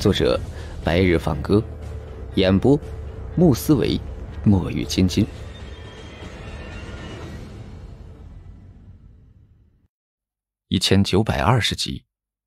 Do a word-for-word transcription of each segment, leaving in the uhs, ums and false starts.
作者白日放歌，演播穆思维、墨雨金金。一千九百二十集。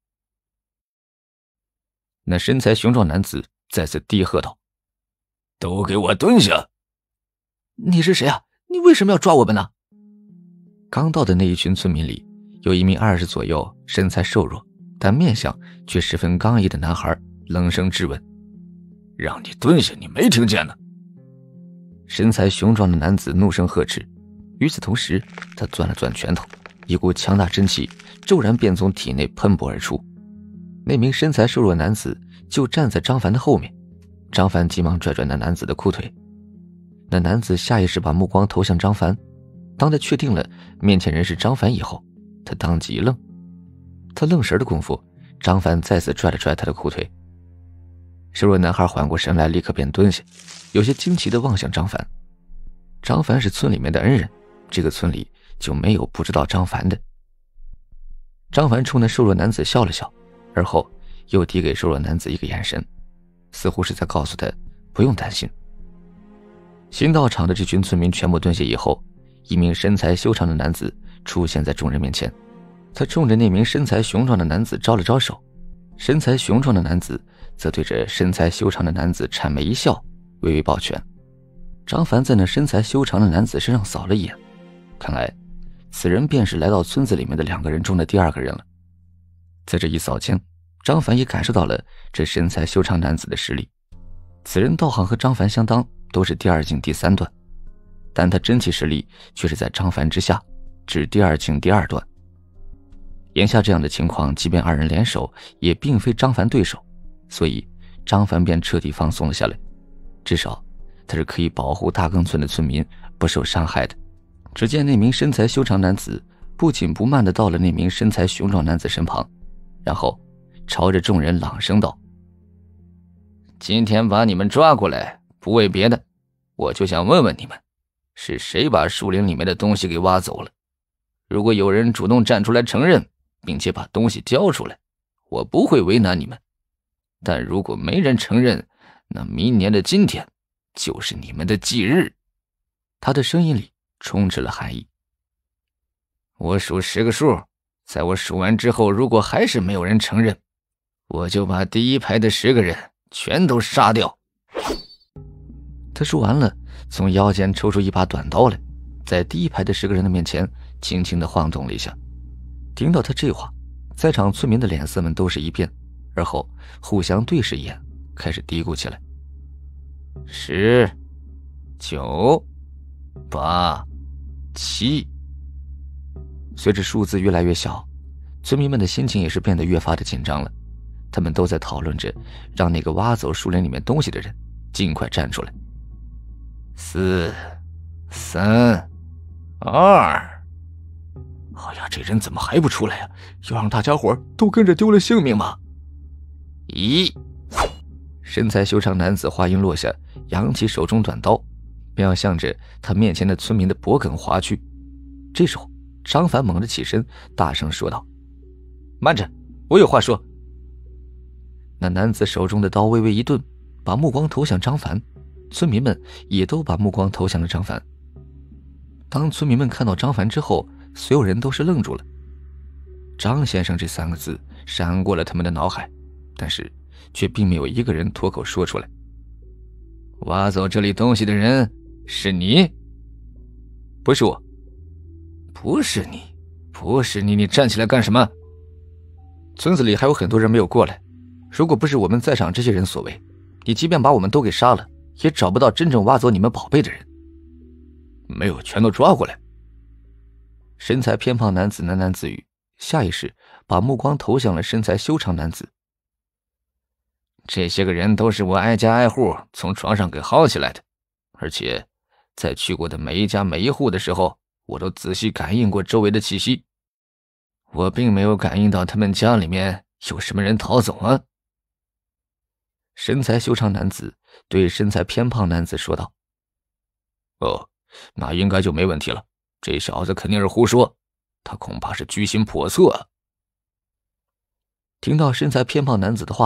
那身材雄壮男子再次低喝道：“ 都给我蹲下！” 你是谁啊？你为什么要抓我们呢？ 刚到的那一群村民里，有一名二十左右、身材瘦弱但面相却十分刚毅的男孩冷声质问：“ 让你蹲下，你没听见呢？” 身材雄壮的男子怒声呵斥，与此同时，他攥了攥拳头，一股强大真气骤然便从体内喷薄而出。那名身材瘦弱的男子就站在张凡的后面，张凡急忙拽拽那男子的裤腿。那男子下意识把目光投向张凡，当他确定了面前人是张凡以后，他当即一愣。他愣神的功夫，张凡再次拽了拽他的裤腿。瘦弱男孩缓过神来，立刻便蹲下，有些惊奇地望向张凡。张凡是村里面的恩人，这个村里就没有不知道张凡的。张凡冲那瘦弱男子笑了笑，而后又递给瘦弱男子一个眼神，似乎是在告诉他不用担心。新到场的这群村民全部蹲下以后，一名身材修长的男子出现在众人面前。他冲着那名身材雄壮的男子招了招手，身材雄壮的男子则对着身材修长的男子谄媚一笑，微微抱拳。张凡在那身材修长的男子身上扫了一眼，看来此人便是来到村子里面的两个人中的第二个人了。在这一扫间，张凡也感受到了这身材修长男子的实力。此人道行和张凡相当，都是第二境第三段，但他真气实力却是在张凡之下，只第二境第二段。眼下这样的情况，即便二人联手也并非张凡对手，所以张凡便彻底放松了下来，至少他是可以保护大耕村的村民不受伤害的。只见那名身材修长男子不紧不慢地到了那名身材雄壮男子身旁，然后朝着众人朗声道：“今天把你们抓过来，不为别的，我就想问问你们，是谁把树林里面的东西给挖走了？如果有人主动站出来承认，并且把东西交出来，我不会为难你们。但如果没人承认，那明年的今天就是你们的忌日。”他的声音里充斥了寒意。我数十个数，在我数完之后，如果还是没有人承认，我就把第一排的十个人全都杀掉。他说完了，从腰间抽出一把短刀来，在第一排的十个人的面前轻轻地晃动了一下。听到他这话，在场村民的脸色们都是一变，而后互相对视一眼，开始嘀咕起来：十、九、八、七。随着数字越来越小，村民们的心情也是变得越发的紧张了。他们都在讨论着让那个挖走树林里面东西的人尽快站出来。四、三、二。哎呀，这人怎么还不出来呀？要让大家伙都跟着丢了性命吗？一。身材修长男子话音落下，扬起手中短刀，便要向着他面前的村民的脖颈划去。这时候张凡猛地起身，大声说道：“慢着，我有话说。”那男子手中的刀微微一顿，把目光投向张凡，村民们也都把目光投向了张凡。当村民们看到张凡之后，所有人都是愣住了。张先生这三个字闪过了他们的脑海，但是却并没有一个人脱口说出来。挖走这里东西的人是你？不是我。不是你，不是你，你站起来干什么？村子里还有很多人没有过来，如果不是我们在场这些人所为，你即便把我们都给杀了，也找不到真正挖走你们宝贝的人。没有全都抓过来。身材偏胖男子喃喃自语，下意识把目光投向了身材修长男子。这些个人都是我挨家挨户从床上给薅起来的，而且在去过的每一家每一户的时候，我都仔细感应过周围的气息，我并没有感应到他们家里面有什么人逃走啊。身材修长男子对身材偏胖男子说道：“哦，那应该就没问题了，这小子肯定是胡说，他恐怕是居心叵测啊。”听到身材偏胖男子的话，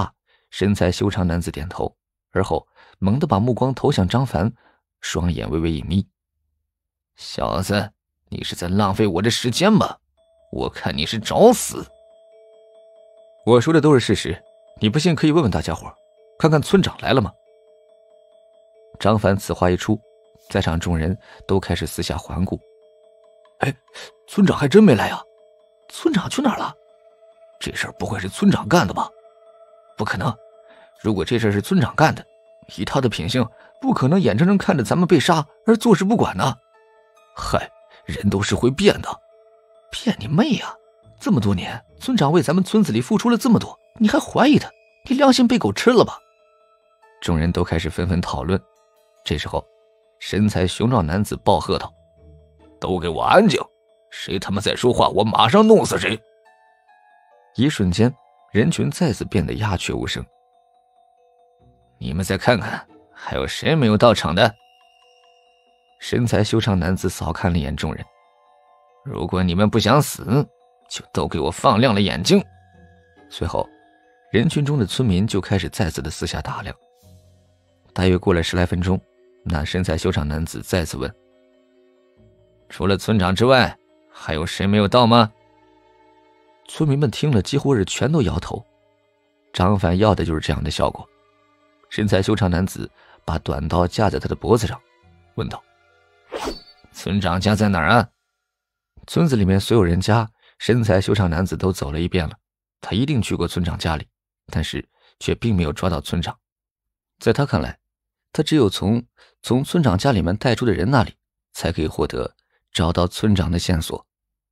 身材修长男子点头，而后猛地把目光投向张凡，双眼微微一眯。 小子，你是在浪费我的时间吧？我看你是找死。 我说的都是事实，你不信可以问问大家伙，看看村长来了吗？张凡此话一出，在场众人都开始四下环顾。 哎，村长还真没来啊！村长去哪儿了？这事儿不会是村长干的吧？不可能，如果这事儿是村长干的，以他的品性，不可能眼睁睁看着咱们被杀而坐视不管呢。嗨，人都是会变的。骗你妹呀！这么多年，村长为咱们村子里付出了这么多，你还怀疑他？你良心被狗吃了吧？ 众人都开始纷纷讨论。这时候，身材雄壮男子暴喝道：“ 都给我安静！谁他妈再说话，我马上弄死谁！” 一瞬间，人群再次变得鸦雀无声。 你们再看看，还有谁没有到场的？ 身材修长男子扫看了一眼众人。 如果你们不想死，就都给我放亮了眼睛。 随后，人群中的村民就开始再次的四下打量。大约过了十来分钟，那身材修长男子再次问：“ 除了村长之外，还有谁没有到吗？” 村民们听了几乎是全都摇头。张凡要的就是这样的效果。身材修长男子把短刀架在他的脖子上，问道：“ 村长家在哪儿啊？” 村子里面所有人家，身材修长男子都走了一遍了，他一定去过村长家里，但是却并没有抓到村长。在他看来，他只有从从村长家里面带出的人那里，才可以获得找到村长的线索。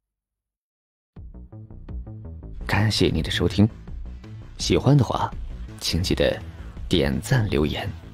感谢你的收听，喜欢的话，请记得点赞留言。